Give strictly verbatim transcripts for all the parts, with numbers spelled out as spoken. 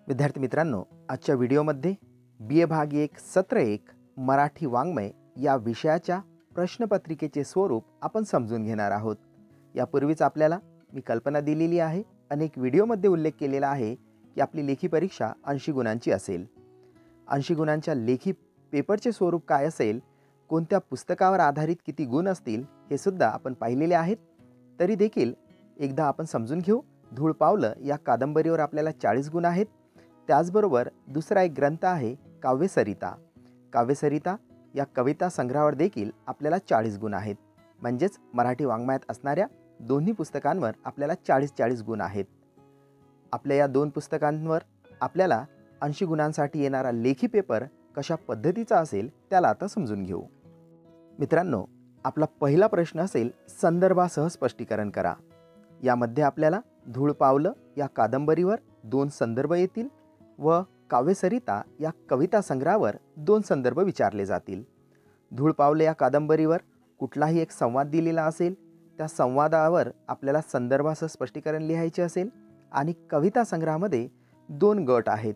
विद्यार्थी मित्रांनो, आजच्या व्हिडिओमध्ये बी ए भाग एक सत्र एक मराठी वाङ्मय या विषयाच्या प्रश्नपत्रिकेचे स्वरूप आपण समजून घेणार आहोत। यापूर्वीच आपल्याला मी कल्पना दिलेली आहे, अनेक व्हिडिओमध्ये उल्लेख केलेला आहे की आपली लेखी परीक्षा ऐंशी गुणांची असेल। ऐंशी गुणांच्या लेखी पेपरचे स्वरूप काय असेल, कोणत्या पुस्तकावर आधारित किती गुण असतील हे सुद्धा आपण पाहिलेले आहेत। तरी देखील एकदा आपण समजून घेऊ। धूळ पावलं या कादंबरीवर आपल्याला चाळीस गुण आहेत। त्याचबरोबर दुसरा एक ग्रंथ आहे काव्यसरिता। काव्यसरिता या कविता संग्रहावर देखील आपल्याला चाळीस गुण आहेत। म्हणजेच मराठी वाङ्मयात असणाऱ्या दोन्ही पुस्तकांवर आपल्याला चाळीस चाळीस गुण आहेत। आपल्या या दोन पुस्तकांवर आपल्याला ऐंशी गुणांसाठी येणारा लेखी पेपर कशा पद्धतीचा असेल त्याला आता समजून घेऊ। मित्रांनो, आपला पहिला प्रश्न असेल संदर्भासह स्पष्टीकरण करा। यामध्ये आपल्याला धूळ पावलं या कादंबरीवर दोन संदर्भ येतील व काव्यसरिता या कविता संग्रहावर दोन संदर्भ विचारले जातील। धूळ पावले या कादंबरीवर कुठलाही एक संवाद दिलेला असेल, त्या संवादावर आपल्याला संदर्भासह स्पष्टीकरण लिहायचे असेल। आणि कविता संग्रहामध्ये दोन गट आहेत।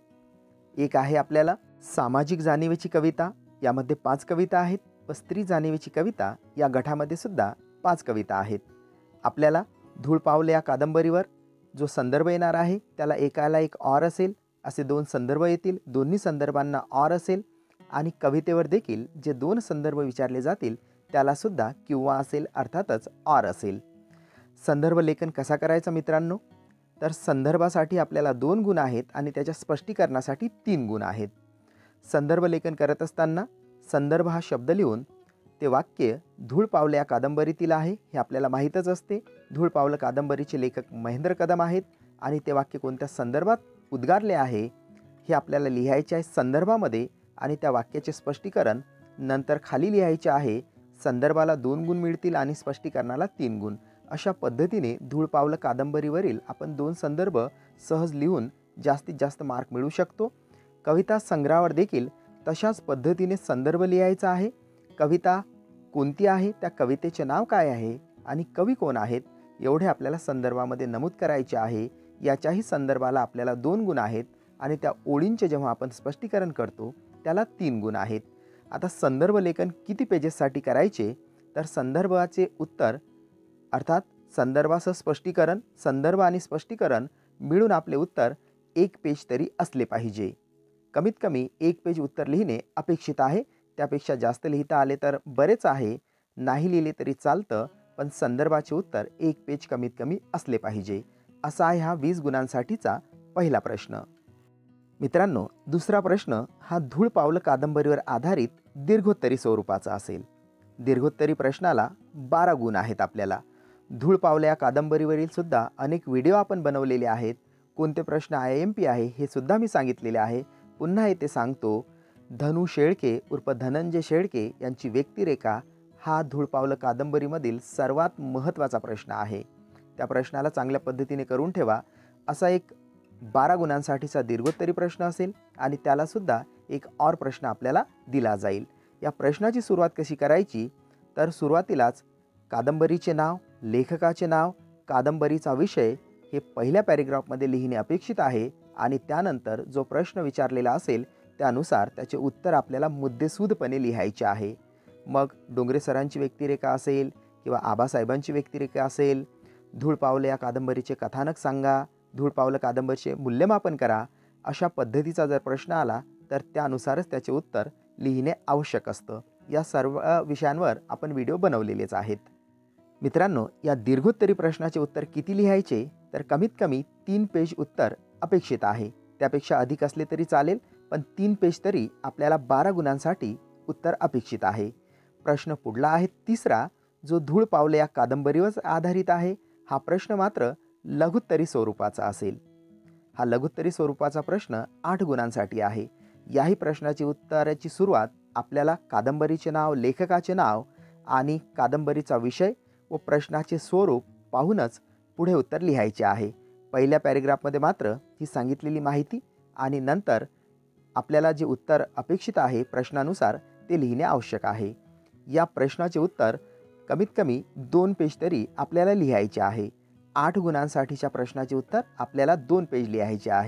एक आहे आपल्याला सामाजिक जाणीवेची कविता, यामध्ये पाच कविता आहेत व स्त्री जाणीवेची कविता या गटामध्ये सुद्धा पाच कविता आहेत। आपल्याला धूळ पावले या कादंबरीवर जो संदर्भ येणार आहे त्याला एकाला एक ऑर असेल, असे दोन संदर्भ येतील, दोन्ही संदर्भांना ऑर असेल। आणि कवितेवर देखील जे दोन संदर्भ विचारले जातील त्याला सुद्धा किंवा असेल, अर्थातच ऑर असेल। संदर्भ लेखन कसा करायचा मित्रांनो, तर संदर्भासाठी आपल्याला दोन गुण आहेत आणि त्याच्या स्पष्टीकरणासाठी तीन गुण आहेत। संदर्भ लेखन करत असताना संदर्भ हा शब्द लिहून ते वाक्य धूळ पावले या कादंबरीतील आहे हे आपल्याला माहीतच असते। धूळ पावलं कादंबरीचे लेखक महेंद्र कदम आहेत आणि ते वाक्य कोणत्या संदर्भात उद्गारले आहे हे आपल्याला लिहायचे आहे संदर्भामध्ये। आणि त्या वाक्याचे स्पष्टीकरण नंतर खाली लिहायचे आहे। संदर्भाला दोन गुण मिळतील आणि स्पष्टीकरणाला तीन गुण। अशा पद्धतीने धूळ पावलं कादंबरीवरील आपण दोन संदर्भ सहज लिहून जास्तीत जास्त मार्क मिळवू शकतो। कविता संग्रहावर देखील तशाच पद्धतीने संदर्भ लिहायचा आहे। कविता कोणती आहे, त्या कवितेचे नाव काय आहे आणि कवी कोण आहेत एवढे आपल्याला संदर्भामध्ये नमूद करायचे आहे। याच्याही संदर्भाला आपल्याला दोन गुण आहेत आणि त्या ओळींचे जेव्हा आपण स्पष्टीकरण करतो त्याला तीन गुण आहेत। आता संदर्भ लेखन किती पेजेससाठी करायचे, तर संदर्भाचे उत्तर अर्थात संदर्भासह स्पष्टीकरण, संदर्भ आणि स्पष्टीकरण मिळून आपले उत्तर एक पेज तरी असले पाहिजे। कमीत कमी एक पेज उत्तर लिहिणे अपेक्षित आहे। त्यापेक्षा जास्त लिहिता आले तर बरेच आहे, नाही लिहिले तरी चालतं, पण संदर्भाचे उत्तर एक पेज कमीत कमी असले पाहिजे। असा आहे हा वीस गुणांसाठीचा पहिला प्रश्न। मित्रांनो, दुसरा प्रश्न हा धूळ पावलं कादंबरीवर आधारित दीर्घोत्तरी स्वरूपाचा असेल। दीर्घोत्तरी प्रश्नाला बारा गुण आहेत आपल्याला। धूळ पावलं या कादंबरीवरील सुद्धा अनेक व्हिडिओ आपण बनवलेले आहेत। कोणते प्रश्न आय एम पी आहे हे सुद्धा मी सांगितलेले आहे। पुन्हा येथे सांगतो, धनु शेळके उर्फ धनंजय शेळके यांची व्यक्तिरेखा हा धूळ पावलं कादंबरीमधील सर्वात महत्त्वाचा प्रश्न आहे। त्या प्रश्नाला चांगल्या पद्धतीने करून ठेवा। असा एक बारा गुणांसाठीचा दीर्घोत्तरी प्रश्न असेल आणि त्याला सुद्धा एक ऑर प्रश्न आपल्याला दिला जाईल। या प्रश्नाची सुरुवात कशी करायची, तर सुरुवातीलाच कादंबरीचे नाव, लेखकाचे नाव, कादंबरीचा विषय हे पहिल्या पॅरेग्राफमध्ये लिहिणे अपेक्षित आहे। आणि त्यानंतर जो प्रश्न विचारलेला असेल त्यानुसार त्याचे उत्तर आपल्याला मुद्देसूदपणे लिहायचे आहे। मग डोंगरे सरांची व्यक्तिरेखा असेल किंवा आबासाहेबांची व्यक्तिरेखा असेल, धूळ पावलं या कादंबरीचे कथानक सांगा, धूळ पावलं कादंबरीचे मूल्यमापन करा, अशा पद्धतीचा जर प्रश्न आला तर त्यानुसारच त्याचे उत्तर लिहिणे आवश्यक असतं। या सर्व विषयांवर आपण व्हिडिओ बनवलेलेच आहेत। मित्रांनो, या दीर्घोत्तरी प्रश्नाचे उत्तर किती लिहायचे, तर कमीत कमी तीन पेज उत्तर अपेक्षित आहे। त्यापेक्षा अधिक असले तरी चालेल, पण तीन पेज तरी आपल्याला बारा गुणांसाठी उत्तर अपेक्षित आहे। प्रश्न पुढला आहे तिसरा, जो धूळ पावले या कादंबरीवर आधारित आहे। हा प्रश्न मात्र लघुत्तरी स्वरूपाचा असेल। हा लघुत्तरी स्वरूपाचा प्रश्न आठ गुणांसाठी आहे। याही प्रश्नाची उत्तराची सुरुवात आपल्याला कादंबरीचे नाव, लेखकाचे नाव आणि कादंबरीचा विषय व प्रश्नाचे स्वरूप पाहूनच पुढे उत्तर लिहायचे आहे। पहिल्या पॅरेग्राफमध्ये मात्र ही सांगितलेली माहिती आणि नंतर आपल्याला जे उत्तर अपेक्षित आहे प्रश्नानुसार ते लिहिणे आवश्यक आहे। या प्रश्नाचे उत्तर कमीत कमी दोन पेज तरी आपल्याला लिहायचे आहे। आठ गुणांसाठीच्या प्रश्नाचे उत्तर आपल्याला दोन पेज लिहायचे आहे।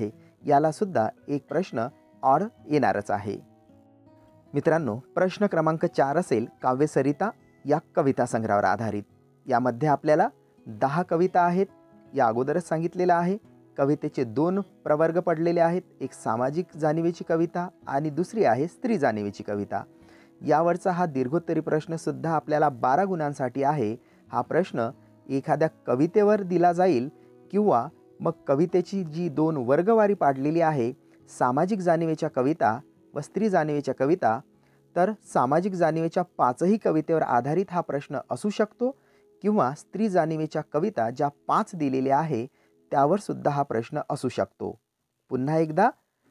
याला सुद्धा एक प्रश्न ऑड येणारच आहे. मित्रांनो, प्रश्न क्रमांक चार असेल काव्यसरिता या कविता संग्रहावर आधारित. यामध्ये आपल्याला दहा कविता आहेत. या अगोदरच सांगितलेलं आहे. कवितेचे दोन प्रवर्ग पडलेले आहेत. एक सामाजिक जाणीवेची कविता आणि दुसरी आहे स्त्री जाणीवेची कविता. यावरचा हा दीर्घोत्तरी प्रश्नसुद्धा आपल्याला बारा गुणांसाठी आहे. हा प्रश्न एखाद्या कवितेवर दिला जाईल किंवा मग कवितेची जी दोन वर्गवारी पाडलेली आहे, सामाजिक जाणीवेच्या कविता व स्त्री जाणीवेच्या कविता, तर सामाजिक जाणीवेच्या पाचही कवितेवर आधारित हा प्रश्न असू शकतो किंवा स्त्री जाणीवेच्या कविता ज्या पाच दिलेल्या आहे त्यावर सुद्धा हा प्रश्न असू शकतो. पुन्हा एकदा,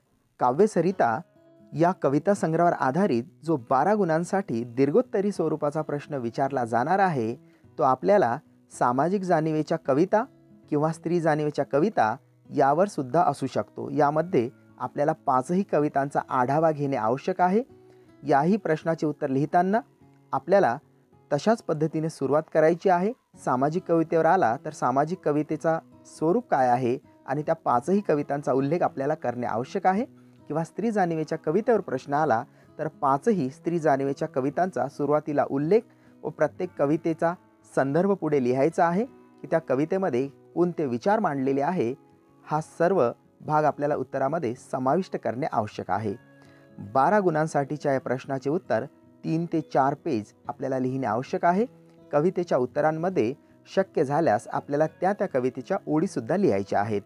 काव्यसरिता या कविता संग्रहावर आधारित जो बारा गुणांसाठी दीर्घोत्तरी स्वरूपाचा प्रश्न विचारला जाणार आहे तो आपल्याला सामाजिक जाणीवेच्या कविता किंवा स्त्री जाणीवेच्या कविता यावर सुद्धा असू शकतो. यामध्ये आपल्याला पाचही कवितांचा आढावा घेणे आवश्यक आहे. याही प्रश्नाचे उत्तर लिहिताना आपल्याला तशाच पद्धतीने सुरुवात करायची आहे. सामाजिक कवितेवर आला तर सामाजिक कवितेचा स्वरूप काय आहे आणि त्या पाचही कवितांचा उल्लेख आपल्याला करणे आवश्यक आहे. किंवा स्त्री जाणीवेच्या कवितेवर प्रश्न आला तर पाचही स्त्री जाणीवेच्या कवितांचा सुरुवातीला उल्लेख व प्रत्येक कवितेचा संदर्भ पुढे लिहायचा आहे की त्या कवितेमध्ये कोणते विचार मांडलेले आहे. हा सर्व भाग आपल्याला उत्तरामध्ये समाविष्ट करणे आवश्यक आहे. बारा गुणांसाठीच्या या प्रश्नाचे उत्तर तीन ते चार पेज आपल्याला लिहिणे आवश्यक आहे. कवितेच्या उत्तरांमध्ये शक्य झाल्यास आपल्याला त्या त्या कवितेच्या ओळीसुद्धा लिहायच्या आहेत.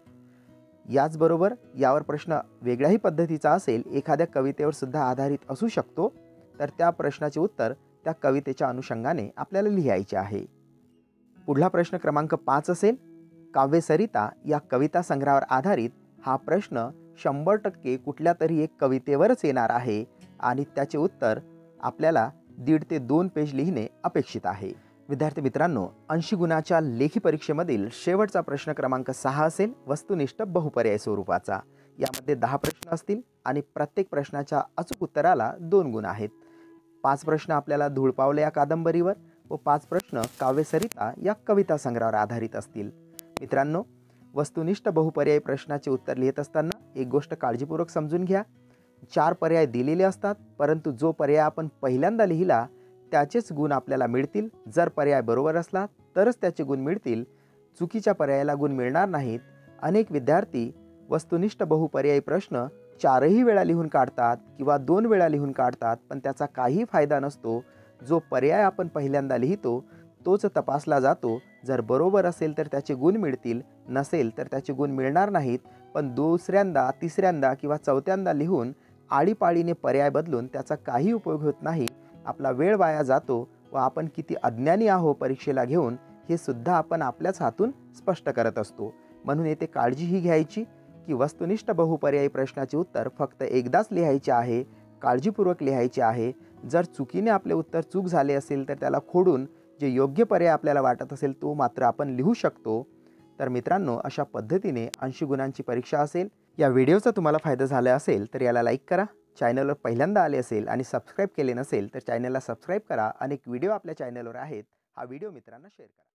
याचबरोबर यावर प्रश्न वेगळ्याही पद्धतीचा असेल, एखाद्या कवितेवर सुद्धा आधारित असू शकतो, तर त्या प्रश्नाचे उत्तर त्या कवितेच्या अनुषंगाने आपल्याला लिहायचे आहे. पुढला प्रश्न क्रमांक पाच असेल काव्यसरिता या कविता संग्रहावर आधारित. हा प्रश्न शंभर टक्के कुठल्या तरी एक कवितेवरच येणार आहे आणि त्याचे उत्तर आपल्याला दीड ते दोन पेज लिहिणे अपेक्षित आहे. विद्यार्थी मित्रांनो, ऐंशी गुणाच्या लेखी परीक्षेमधील शेवटचा प्रश्न क्रमांक सहा असेल वस्तुनिष्ठ बहुपर्याय स्वरूपाचा. यामध्ये दहा प्रश्न असतील आणि प्रत्येक प्रश्नाच्या अचूक उत्तराला दोन गुण आहेत. पाच प्रश्न आपल्याला धूळ पावले या कादंबरीवर व पाच प्रश्न काव्यसरिता या कविता संग्रहावर आधारित असतील. मित्रांनो, वस्तुनिष्ठ बहुपर्यायी प्रश्नाचे उत्तर लिहित असताना एक गोष्ट काळजीपूर्वक समजून घ्या. चार पर्याय दिलेले असतात, परंतु जो पर्याय आपण पहिल्यांदा लिहिला त्याचेच गुण आपल्याला मिळतील. जर पर्याय बरोबर असला तरच त्याचे गुण मिळतील, चुकीच्या पर्यायाला गुण मिळणार नाहीत. अनेक विद्यार्थी वस्तुनिष्ठ बहुपर्यायी प्रश्न चारही वेळा लिहून काढतात किंवा दोन वेळा लिहून काढतात, पण त्याचा काही फायदा नसतो. जो पर्याय आपण पहिल्यांदा लिहितो तोच तपासला जातो. जर बरोबर असेल तर त्याचे गुण मिळतील, नसेल तर त्याचे गुण मिळणार नाहीत. पण दुसऱ्यांदा, तिसऱ्यांदा किंवा चौथ्यांदा लिहून आळीपाळीने पर्याय बदलून त्याचा काही उपयोग होत नाही. आपला वेळ वाया जातो व आपण किती अज्ञानी आहो परीक्षेला घेऊन हे सुद्धा आपण आपल्याच हातून स्पष्ट करत असतो. म्हणून येथे काळजी ही घ्यायची की वस्तुनिष्ठ बहुपर्यायी प्रश्नाचे उत्तर फक्त एकदाच लिहायचे आहे, काळजीपूर्वक लिहायचे आहे. जर चुकीने आपले उत्तर चूक झाले असेल तर त्याला खोडून जे योग्य पर्याय आपल्याला वाटत असेल तो मात्र आपण लिहू शकतो. तर मित्रांनो, अशा पद्धतीने ऐंशी गुणांची परीक्षा असेल. या व्हिडिओचा तुम्हाला फायदा झाला असेल तर याला लाईक करा. चॅनलवर पहिल्यांदा आले असेल आणि सबस्क्राईब केले नसेल तर चॅनलला सबस्क्राईब करा. अनेक व्हिडिओ आपल्या चॅनलवर आहेत. हा व्हिडिओ मित्रांना शेअर करा.